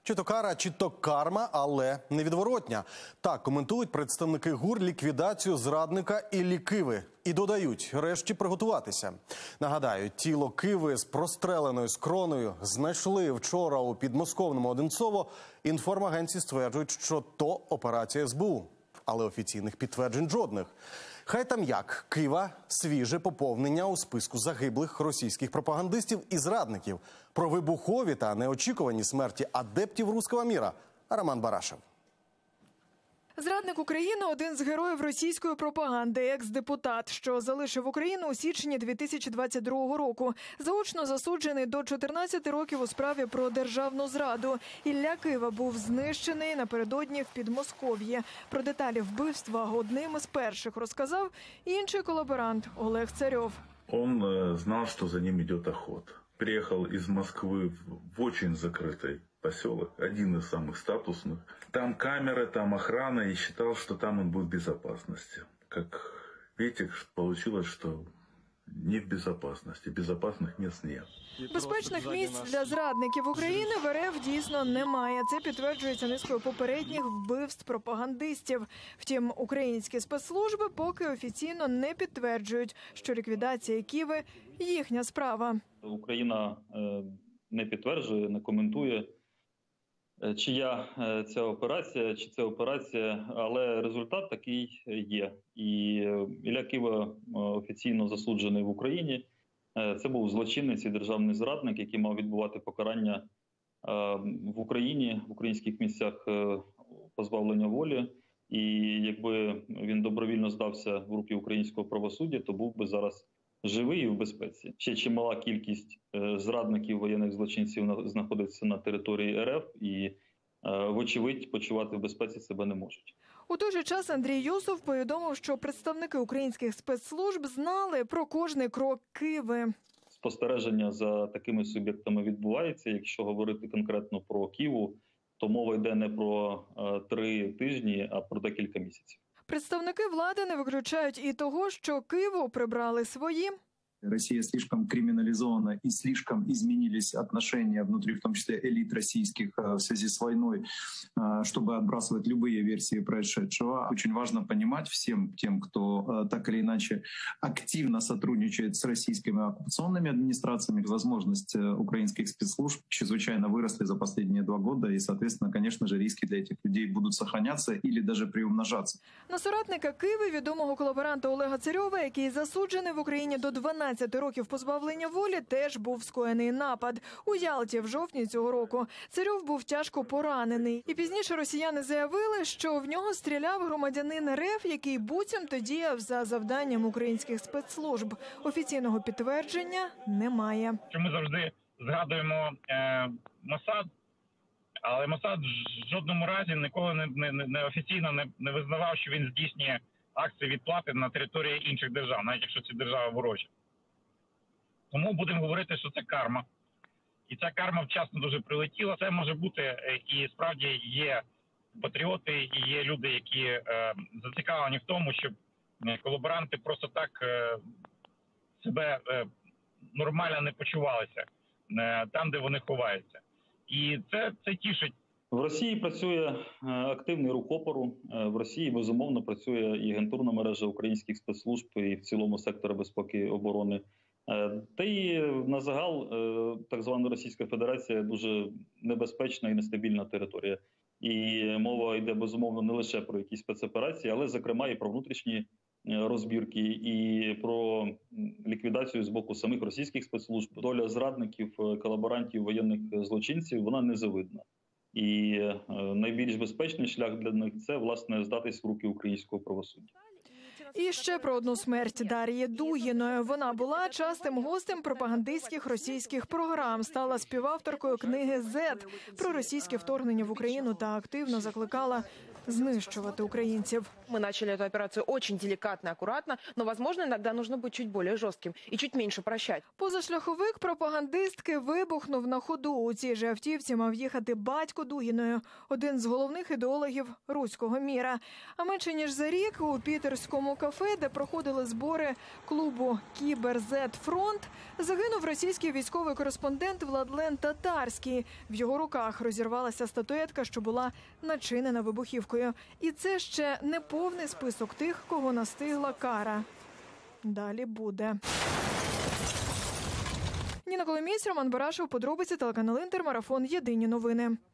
Чи то кара, чи то карма, але невідворотня. Так коментують представники ГУР ліквідацію зрадника Іллі Киви. І додають, решті приготуватися. Нагадаю, тіло Киви з простреленою скронею знайшли вчора у підмосковному Одинцово. Інформагенції стверджують, що то операція СБУ. Але офіційних підтверджень жодних. Хай там як, Кива – свіже поповнення у списку загиблих російських пропагандистів і зрадників. Про вибухові та неочікувані смерті адептів руського міра – Роман Барашев. Зрадник України – один з героїв російської пропаганди, екс-депутат, що залишив Україну у січні 2022 року. Заочно засуджений до 14 років у справі про державну зраду. Ілля Кива був знищений напередодні в Підмосков'ї. Про деталі вбивства одним із перших розказав інший колаборант Олег Царьов. Он знал, что за ним идет охота. Приехал из Москвы в очень закрытый поселок, один из самых статусных. Там камеры, там охрана, и считал, что там он будет в безопасности. Как видите, получилось, что не в безопасности, безопасных мест нет. Безпечних місць для зрадників України в РФ дійсно немає. Це підтверджується низкою попередніх вбивств пропагандистів. Втім, українські спецслужби поки офіційно не підтверджують, що ліквідація Киви – їхня справа. Україна не підтверджує, не коментує, чия ця операція, чи це операція, але результат такий є. І Ілля Кива офіційно засуджений в Україні. Це був злочинець і державний зрадник, який мав відбувати покарання в Україні, в українських місцях позбавлення волі. І якби він добровільно здався в руки українського правосуддя, то був би зараз живий і в безпеці. Ще чимала кількість зрадників, воєнних злочинців знаходиться на території РФ і, вочевидь, почувати в безпеці себе не можуть. У той же час Андрій Юсов повідомив, що представники українських спецслужб знали про кожний крок Киви. Спостереження за такими суб'єктами відбувається. Якщо говорити конкретно про Киву, то мова йде не про 3 тижні, а про декілька місяців. Представники влади не виключають і того, що Киву прибрали свої. Россия слишком криминализована и слишком изменились отношения внутри, в том числе элит российских, в связи с войной, чтобы отбрасывать любые версии происшедшего. Очень важно понимать всем тем, кто так или иначе активно сотрудничает с российскими оккупационными администрациями, возможность украинских спецслужб чрезвычайно выросли за последние 2 года, и, соответственно, конечно же, риски для этих людей будут сохраняться или даже приумножаться. На соратника Киви, відомого колаборанта Олега Царьова, який засуджений в Україні до 12 років позбавлення волі, теж був скоєний напад. У Ялті в жовтні цього року Царьов був тяжко поранений. І пізніше росіяни заявили, що в нього стріляв громадянин РФ, який буцімто діяв за завданням українських спецслужб. Офіційного підтвердження немає. Ми завжди згадуємо Мосад, але Мосад в жодному разі ніколи не офіційно не визнавав, що він здійснює акції відплати на території інших держав, навіть якщо ці держави ворожі. Тому будемо говорити, що це карма. І ця карма вчасно дуже прилетіла. Це може бути, і справді є патріоти, і є люди, які зацікавлені в тому, щоб колаборанти просто так себе нормально не почувалися там, де вони ховаються. І це тішить. В Росії працює активний рух опору. В Росії, безумовно, працює і агентурна мережа українських спецслужб, і в цілому сектора безпеки і оборони. Та й на загал так звана Російська Федерація дуже небезпечна і нестабільна територія. І мова йде, безумовно, не лише про якісь спецоперації, але, зокрема, і про внутрішні розбірки, і про ліквідацію з боку самих російських спецслужб. Доля зрадників, колаборантів, воєнних злочинців, вона незавидна. І найбільш безпечний шлях для них – це, власне, здатись в руки українського правосуддя. І ще про одну смерть Дар'ї Дугіної. Вона була частим гостем пропагандистських російських програм, стала співавторкою книги «Зет» про російське вторгнення в Україну та активно закликала знищувати українців. Мы начали эту операцию очень деликатно, аккуратно, но, возможно, иногда нужно быть чуть более жестким и чуть меньше прощать. Позашляховик пропагандистки вибухнув на ходу. У цій же автівці мав їхати батько Дугіної, один з головних ідеологів руського міра. А менше ніж за рік у пітерському кафе, де проходили збори клубу «Кібер-Зет-Фронт», загинув російський військовий кореспондент Владлен Татарський. В його руках розірвалася статуетка, що була начинена вибухівкою. І це ще не повний список тих, кого настигла кара. Далі буде. Ніна Коломієць, Роман Барашев, подробиці, телеканал «Інтер», марафон «Єдині новини».